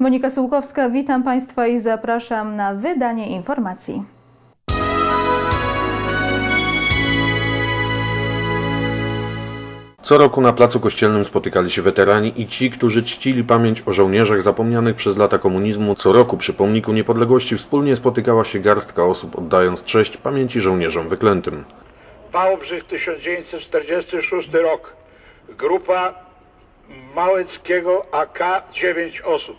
Monika Sułkowska, witam Państwa i zapraszam na wydanie informacji. Co roku na Placu Kościelnym spotykali się weterani i ci, którzy czcili pamięć o żołnierzach zapomnianych przez lata komunizmu. Co roku przy Pomniku Niepodległości wspólnie spotykała się garstka osób, oddając cześć pamięci żołnierzom wyklętym. Wałbrzych, 1946 rok. Grupa Małeckiego AK 9 osób.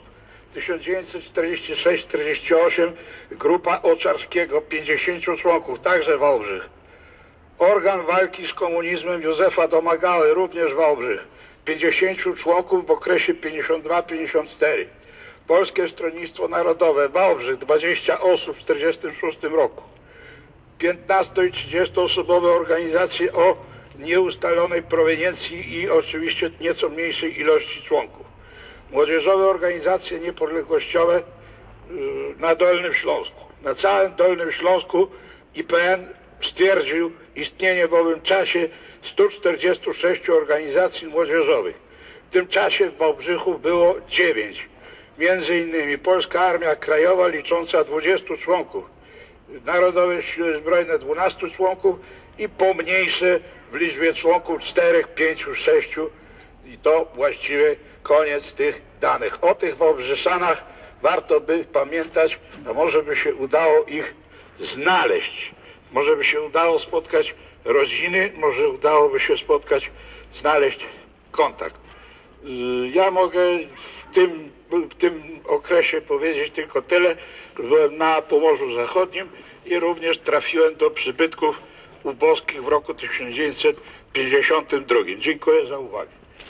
1946-48 grupa Oczarskiego 50 członków, także Wałbrzych. Organ walki z komunizmem Józefa Domagały, również Wałbrzych. 50 członków w okresie 52-54. Polskie Stronnictwo Narodowe, Wałbrzych, 20 osób w 1946 roku. 15 i 30 osobowe organizacje o nieustalonej proweniencji i oczywiście nieco mniejszej ilości członków. Młodzieżowe organizacje niepodległościowe na Dolnym Śląsku. Na całym Dolnym Śląsku IPN stwierdził istnienie w owym czasie 146 organizacji młodzieżowych. W tym czasie w Wałbrzychu było 9. Między innymi Polska Armia Krajowa licząca 20 członków, Narodowe Siły Zbrojne 12 członków i pomniejsze w liczbie członków 4, 5, 6 i to właściwie koniec tych danych. O tych Wałbrzyszanach warto by pamiętać, a może by się udało ich znaleźć. Może by się udało spotkać rodziny, może udałoby się znaleźć kontakt. Ja mogę w tym okresie powiedzieć tylko tyle. Byłem na Pomorzu Zachodnim i również trafiłem do przybytków uboskich w roku 1952. Dziękuję za uwagę.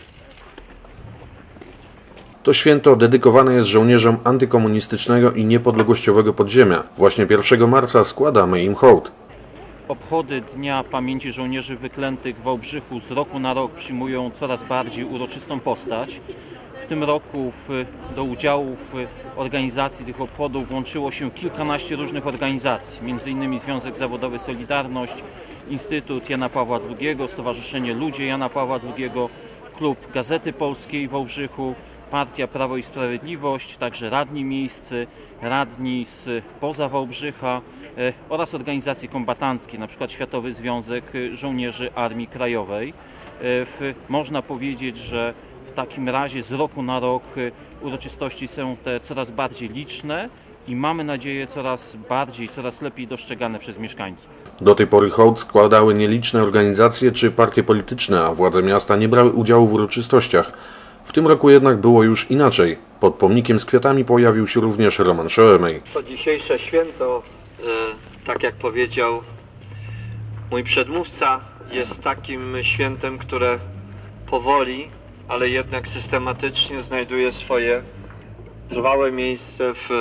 To święto dedykowane jest żołnierzom antykomunistycznego i niepodległościowego podziemia. Właśnie 1 marca składamy im hołd. Obchody Dnia Pamięci Żołnierzy Wyklętych w Wałbrzychu z roku na rok przyjmują coraz bardziej uroczystą postać. W tym roku do udziału w organizacji tych obchodów włączyło się kilkanaście różnych organizacji, m.in. Związek Zawodowy Solidarność, Instytut Jana Pawła II, Stowarzyszenie Ludzie Jana Pawła II, Klub Gazety Polskiej w Wałbrzychu, Partia Prawo i Sprawiedliwość, także radni miejscy, radni spoza Wałbrzycha oraz organizacje kombatanckie, np. Światowy Związek Żołnierzy Armii Krajowej. Można powiedzieć, że w takim razie z roku na rok uroczystości są te coraz bardziej liczne i mamy nadzieję coraz lepiej dostrzegane przez mieszkańców. Do tej pory hołd składały nieliczne organizacje czy partie polityczne, a władze miasta nie brały udziału w uroczystościach. W tym roku jednak było już inaczej. Pod pomnikiem z kwiatami pojawił się również Roman Szoemej. To dzisiejsze święto, tak jak powiedział mój przedmówca, jest takim świętem, które powoli, ale jednak systematycznie znajduje swoje trwałe miejsce w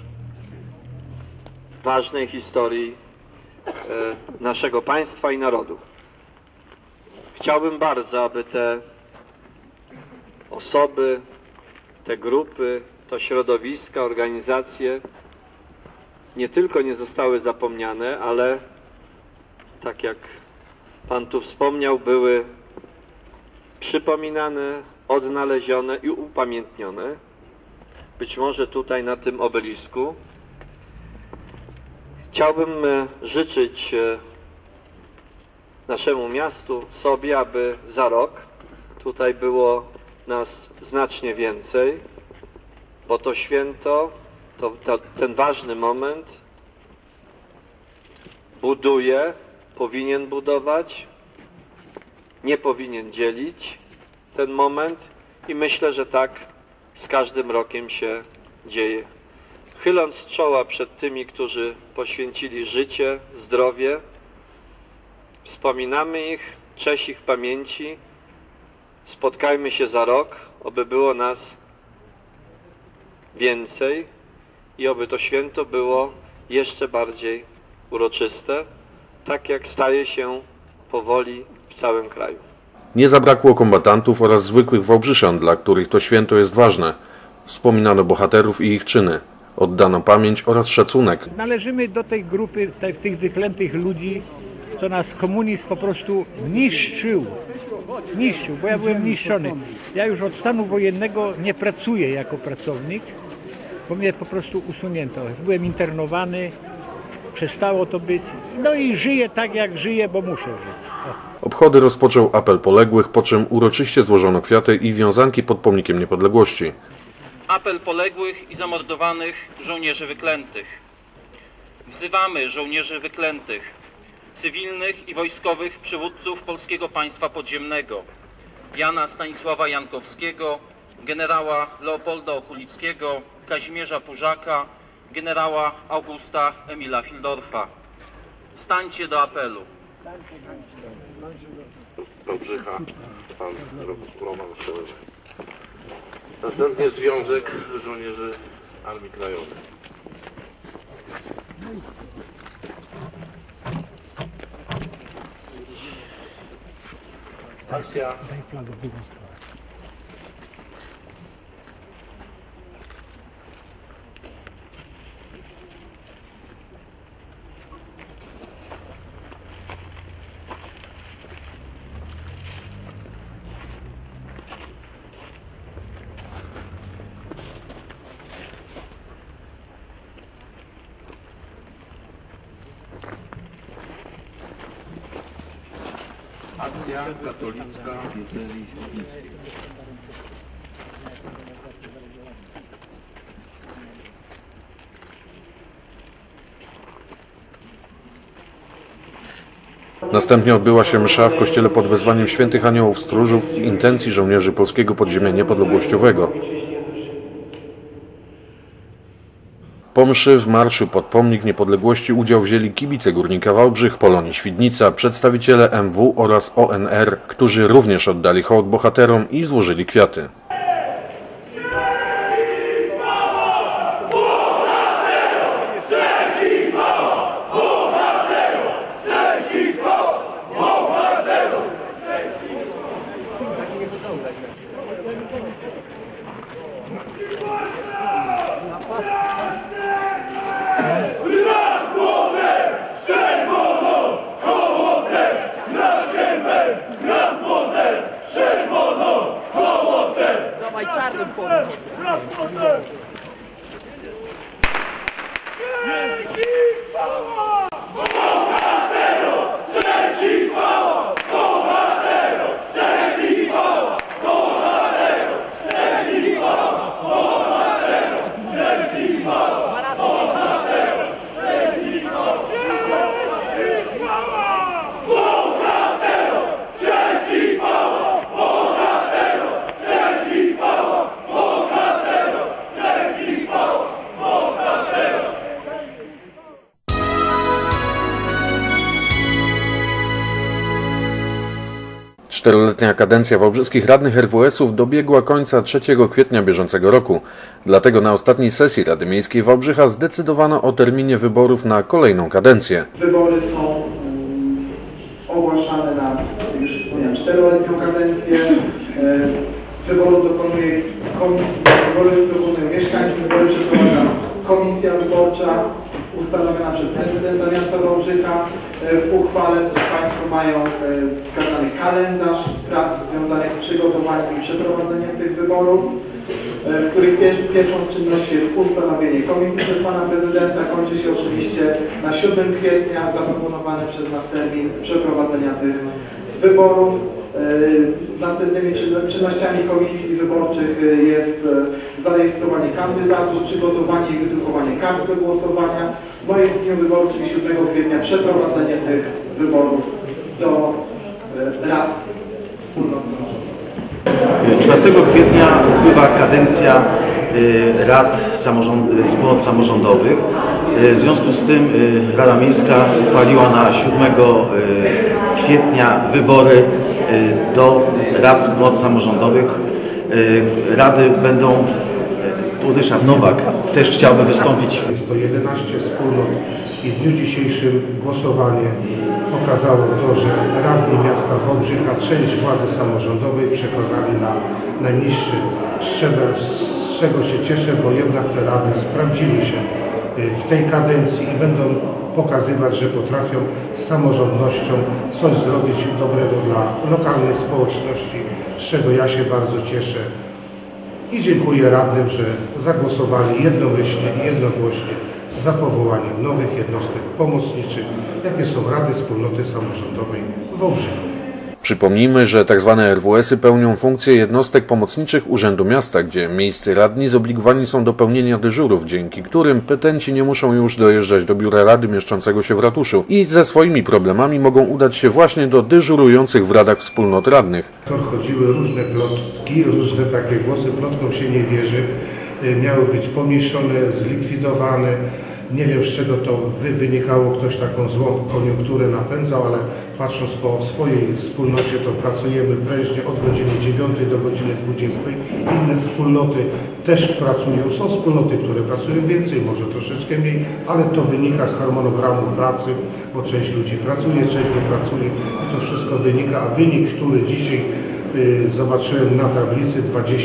ważnej historii naszego państwa i narodu. Chciałbym bardzo, aby te osoby, te grupy, to środowiska, organizacje nie tylko nie zostały zapomniane, ale tak jak Pan tu wspomniał, były przypominane, odnalezione i upamiętnione. Być może tutaj na tym obelisku. Chciałbym życzyć naszemu miastu, sobie, aby za rok tutaj było nas znacznie więcej, bo to święto, ten ważny moment buduje, powinien budować, nie powinien dzielić ten moment i myślę, że tak z każdym rokiem się dzieje. Chyląc czoła przed tymi, którzy poświęcili życie, zdrowie, wspominamy ich, cześć ich pamięci. Spotkajmy się za rok, oby było nas więcej i oby to święto było jeszcze bardziej uroczyste, tak jak staje się powoli w całym kraju. Nie zabrakło kombatantów oraz zwykłych wałbrzyszan, dla których to święto jest ważne. Wspominano bohaterów i ich czyny. Oddano pamięć oraz szacunek. Należymy do tej grupy, tych wyklętych ludzi, co nas komunizm po prostu niszczył, bo ja byłem niszczony. Ja już od stanu wojennego nie pracuję jako pracownik, bo mnie po prostu usunięto. Byłem internowany, przestało to być, no i żyję tak jak żyję, bo muszę żyć. Obchody rozpoczął apel poległych, po czym uroczyście złożono kwiaty i wiązanki pod pomnikiem niepodległości. Apel poległych i zamordowanych żołnierzy wyklętych. Wzywamy żołnierzy wyklętych, cywilnych i wojskowych przywódców Polskiego Państwa Podziemnego, Jana Stanisława Jankowskiego, generała Leopolda Okulickiego, Kazimierza Pużaka, generała Augusta Emila Fildorfa. Stańcie do apelu. Wałbrzycha, pan Roman Przełęby. Następnie Związek Żołnierzy Armii Krajowej. Akcja. Akcja katolicka diecezji świdnickiej. Następnie odbyła się msza w kościele pod wezwaniem świętych aniołów stróżów w intencji żołnierzy Polskiego Podziemia Niepodległościowego. Po mszy w marszu pod pomnik niepodległości udział wzięli kibice Górnika Wałbrzych, Polonii Świdnica, przedstawiciele MW oraz ONR, którzy również oddali hołd bohaterom i złożyli kwiaty. Czteroletnia kadencja wałbrzyskich radnych RWS-ów dobiegła końca 3 kwietnia bieżącego roku. Dlatego na ostatniej sesji Rady Miejskiej Wałbrzycha zdecydowano o terminie wyborów na kolejną kadencję. Wybory są ogłaszane na, jak już wspomniałem, 4-letnią kadencję. Wyborów dokonuje komisja, wybory dokonują mieszkańcy, wybory przeprowadza komisja wyborcza ustanowiona przez prezydenta miasta Wałbrzycha. W uchwale Państwo mają wskazany kalendarz prac związanych z przygotowaniem i przeprowadzeniem tych wyborów, w których pierwszą z czynności jest ustanowienie komisji przez Pana Prezydenta. Kończy się oczywiście na 7 kwietnia zaproponowany przez nas termin przeprowadzenia tych wyborów. Następnymi czynnościami komisji wyborczych jest zarejestrowanie kandydatów, przygotowanie i wydrukowanie kart do głosowania, no i w dniu wyborczym 7 kwietnia przeprowadzenie tych wyborów do rad wspólnot samorządowych. 4 kwietnia upływa kadencja wspólnot samorządowych. W związku z tym Rada Miejska uchwaliła na 7 kwietnia wybory do rad wspólnot samorządowych. Rady będą, tu Ryszard Nowak też chciałby wystąpić. Jest to 11 wspólnot i w dniu dzisiejszym głosowanie pokazało to, że radni miasta Wałbrzycha część władzy samorządowej przekazali na najniższy szczebel, z czego się cieszę, bo jednak te rady sprawdziły się w tej kadencji i będą pokazywać, że potrafią z samorządnością coś zrobić dobrego dla lokalnej społeczności, z czego ja się bardzo cieszę. i dziękuję radnym, że zagłosowali jednomyślnie i jednogłośnie za powołaniem nowych jednostek pomocniczych, jakie są Rady Wspólnoty Samorządowej w Wałbrzychu. Przypomnijmy, że tzw. RWS-y pełnią funkcję jednostek pomocniczych Urzędu Miasta, gdzie miejscy radni zobligowani są do pełnienia dyżurów, dzięki którym petenci nie muszą już dojeżdżać do biura rady mieszczącego się w ratuszu i ze swoimi problemami mogą udać się właśnie do dyżurujących w radach wspólnot radnych. Chodziły różne plotki, różne takie głosy, plotkom się nie wierzy, miały być pomniejszone, zlikwidowane. Nie wiem, z czego to wynikało, ktoś taką złą koniunkturę napędzał, ale patrząc po swojej wspólnocie, to pracujemy prężnie od godziny 9 do godziny 20. Inne wspólnoty też pracują. Są wspólnoty, które pracują więcej, może troszeczkę mniej, ale to wynika z harmonogramu pracy, bo część ludzi pracuje, część nie pracuje i to wszystko wynika, a wynik, który dzisiaj zobaczyłem na tablicy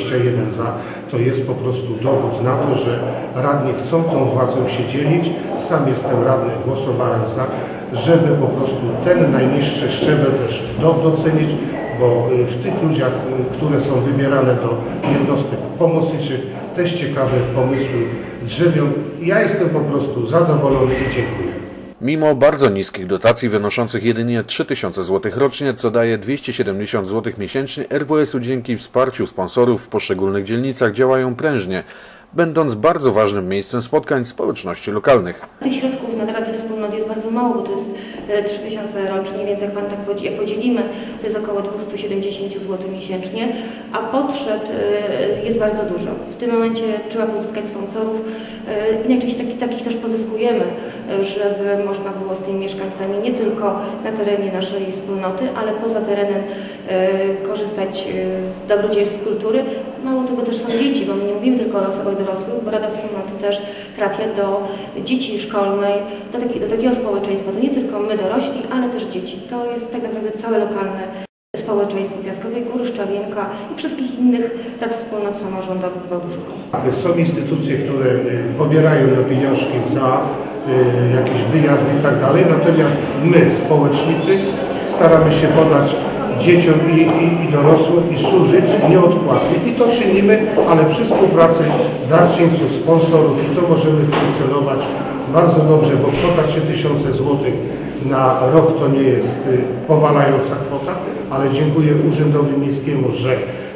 21 za, to jest po prostu dowód na to, że radni chcą tą władzą się dzielić. Sam jestem radny, głosowałem za, żeby po prostu ten najniższy szczebel też docenić, bo w tych ludziach, które są wybierane do jednostek pomocniczych, też ciekawe pomysły drzewią. Ja jestem po prostu zadowolony i dziękuję. Mimo bardzo niskich dotacji wynoszących jedynie 3000 zł rocznie, co daje 270 zł miesięcznie, RWS-y dzięki wsparciu sponsorów w poszczególnych dzielnicach działają prężnie, będąc bardzo ważnym miejscem spotkań społeczności lokalnych. Tych środków na Rady Wspólnot jest bardzo mało, bo to jest 3000 rocznie, więc jak podzielimy, to jest około 270 zł miesięcznie, a potrzeb jest bardzo dużo. W tym momencie trzeba pozyskać sponsorów i najczęściej takich też pozyskujemy, żeby można było z tymi mieszkańcami nie tylko na terenie naszej wspólnoty, ale poza terenem korzystać z dobrodziejstw kultury. Mało tego, też są dzieci, bo my nie mówimy tylko o osobach dorosłych, bo Rada Wspólnoty też trafia do dzieci szkolnej, do takiego społeczeństwa. To nie tylko my dorośli, ale też dzieci. To jest tak naprawdę całe lokalne społeczeństwo Piaskowej Góry, Szczawienka i wszystkich innych rad wspólnot samorządowych w Wałbrzychu. Są instytucje, które pobierają na pieniążki za jakieś wyjazdy i tak dalej, natomiast my, społecznicy, staramy się podać dzieciom i dorosłym i służyć nieodpłatnie. I to czynimy, ale przy współpracy darczyńców, sponsorów i to możemy funkcjonować bardzo dobrze, bo kwota 3000 zł na rok to nie jest powalająca kwota, ale dziękuję Urzędowi Miejskiemu, że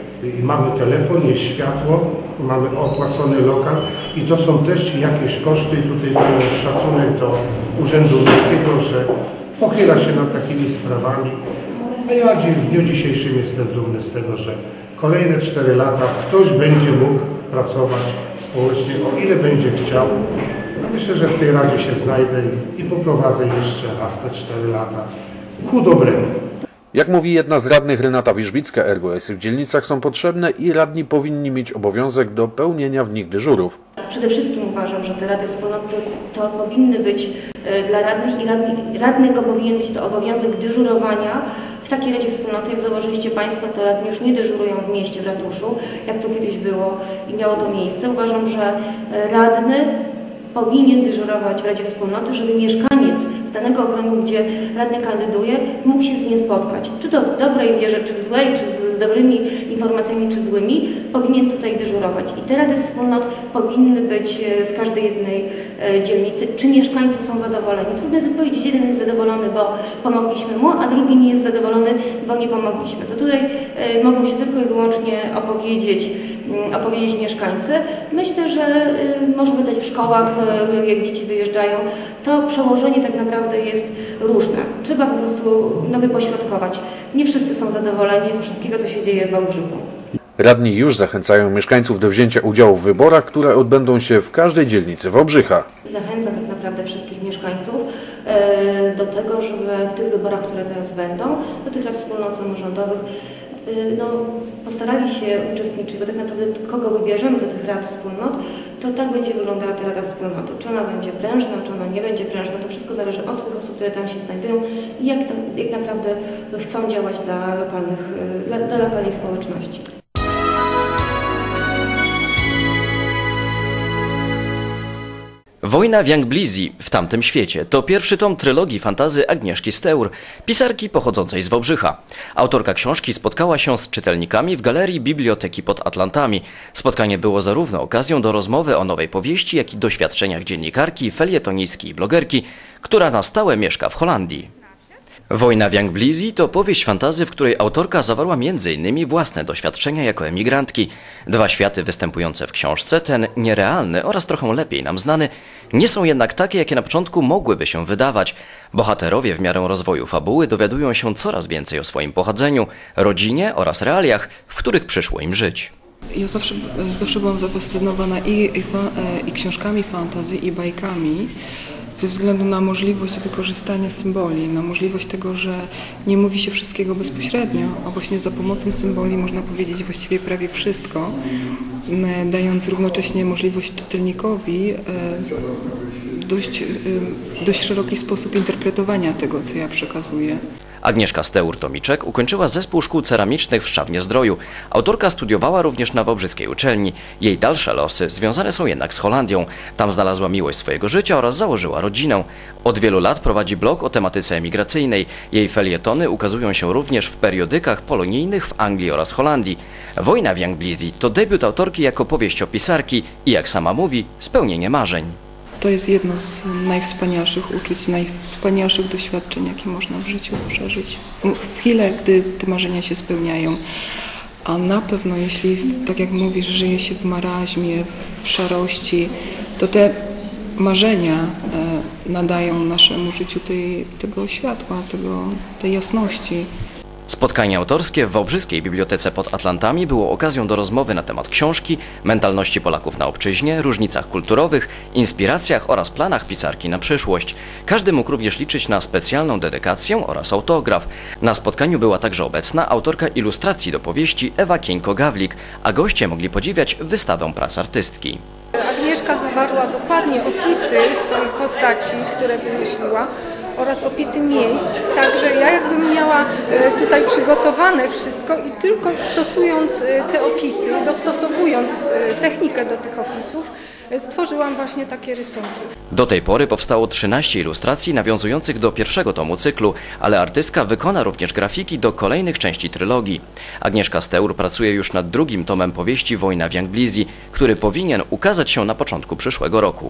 mamy telefon, jest światło, mamy opłacony lokal i to są też jakieś koszty. I tutaj daję szacunek do Urzędu Miejskiego, że pochyla się nad takimi sprawami. A ja w dniu dzisiejszym jestem dumny z tego, że kolejne 4 lata ktoś będzie mógł pracować społecznie, o ile będzie chciał. Myślę, że w tej Radzie się znajdę i poprowadzę jeszcze raz te 4 lata ku dobremu. Jak mówi jedna z radnych Renata Wierzbicka, RWS-y w dzielnicach są potrzebne i radni powinni mieć obowiązek do pełnienia w nich dyżurów. Przede wszystkim uważam, że te Rady Wspólnoty to powinny być dla radnych i radnego powinien być to obowiązek dyżurowania w takiej Radzie Wspólnoty, jak założyliście Państwo, to radni już nie dyżurują w mieście, w ratuszu, jak to kiedyś było i miało to miejsce. Uważam, że radny powinien dyżurować w Radzie Wspólnoty, żeby mieszkaniec z danego okręgu, gdzie radny kandyduje, mógł się z nim spotkać. Czy to w dobrej wierze, czy w złej, czy z dobrymi informacjami, czy złymi, powinien tutaj dyżurować. I te Rady Wspólnot powinny być w każdej jednej dzielnicy. Czy mieszkańcy są zadowoleni? Trudno jest powiedzieć, jeden jest zadowolony, bo pomogliśmy mu, a drugi nie jest zadowolony, bo nie pomogliśmy. To tutaj mogą się tylko i wyłącznie opowiedzieć mieszkańcy. Myślę, że możemy dać w szkołach, jak dzieci wyjeżdżają, to przełożenie tak naprawdę jest różne. Trzeba po prostu wypośrodkować. Nie wszyscy są zadowoleni z wszystkiego, co się dzieje w Wałbrzychu. Radni już zachęcają mieszkańców do wzięcia udziału w wyborach, które odbędą się w każdej dzielnicy Wałbrzycha. Zachęcam tak naprawdę wszystkich mieszkańców do tego, żeby w tych wyborach, które teraz będą, do tych rad wspólnot samorządowych, postarali się uczestniczyć, bo tak naprawdę kogo wybierzemy do tych rad wspólnot, to tak będzie wyglądała ta Rada Wspólnoty. Czy ona będzie prężna, czy ona nie będzie prężna, to wszystko zależy od tych osób, które tam się znajdują i jak naprawdę chcą działać dla lokalnej społeczności. Wojna w Young-Blizzy w tamtym świecie to pierwszy tom trylogii fantasy Agnieszki Steur, pisarki pochodzącej z Wałbrzycha. Autorka książki spotkała się z czytelnikami w Galerii Biblioteki pod Atlantami. Spotkanie było zarówno okazją do rozmowy o nowej powieści, jak i doświadczeniach dziennikarki, felietonistki i blogerki, która na stałe mieszka w Holandii. Wojna w Young-Blizzy to powieść fantasy, w której autorka zawarła m.in. własne doświadczenia jako emigrantki. Dwa światy występujące w książce, ten nierealny oraz trochę lepiej nam znany, nie są jednak takie, jakie na początku mogłyby się wydawać. Bohaterowie w miarę rozwoju fabuły dowiadują się coraz więcej o swoim pochodzeniu, rodzinie oraz realiach, w których przyszło im żyć. Ja zawsze byłam zafascynowana i książkami fantasy, i bajkami, ze względu na możliwość wykorzystania symboli, na możliwość tego, że nie mówi się wszystkiego bezpośrednio, a właśnie za pomocą symboli można powiedzieć właściwie prawie wszystko, dając równocześnie możliwość czytelnikowi w dość szeroki sposób interpretowania tego, co ja przekazuję. Agnieszka Steur-Tomiczek ukończyła Zespół Szkół Ceramicznych w Szczawnie-Zdroju. Autorka studiowała również na wałbrzyskiej uczelni. Jej dalsze losy związane są jednak z Holandią. Tam znalazła miłość swojego życia oraz założyła rodzinę. Od wielu lat prowadzi blog o tematyce emigracyjnej. Jej felietony ukazują się również w periodykach polonijnych w Anglii oraz Holandii. Wojna w Young-Blizzy to debiut autorki jako powieściopisarki i, jak sama mówi, spełnienie marzeń. To jest jedno z najwspanialszych uczuć, najwspanialszych doświadczeń, jakie można w życiu przeżyć. W chwilę, gdy te marzenia się spełniają. A na pewno, jeśli, tak jak mówisz, żyje się w maraźmie, w szarości, to te marzenia nadają naszemu życiu tego światła, tej jasności. Spotkanie autorskie w Wałbrzyskiej Bibliotece pod Atlantami było okazją do rozmowy na temat książki, mentalności Polaków na obczyźnie, różnicach kulturowych, inspiracjach oraz planach pisarki na przyszłość. Każdy mógł również liczyć na specjalną dedykację oraz autograf. Na spotkaniu była także obecna autorka ilustracji do powieści Ewa Kieńko-Gawlik, a goście mogli podziwiać wystawę prac artystki. Agnieszka zawarła dokładnie opisy swoich postaci, które wymyśliła, oraz opisy miejsc, także ja jakbym miała tutaj przygotowane wszystko i tylko stosując te opisy, dostosowując technikę do tych opisów, stworzyłam właśnie takie rysunki. Do tej pory powstało 13 ilustracji nawiązujących do pierwszego tomu cyklu, ale artystka wykona również grafiki do kolejnych części trylogii. Agnieszka Steur pracuje już nad drugim tomem powieści Wojna w Young-Blizzy, który powinien ukazać się na początku przyszłego roku.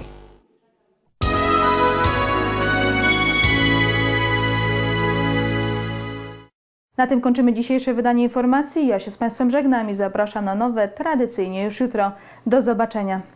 Na tym kończymy dzisiejsze wydanie informacji. Ja się z Państwem żegnam i zapraszam na nowe, tradycyjnie już jutro. Do zobaczenia.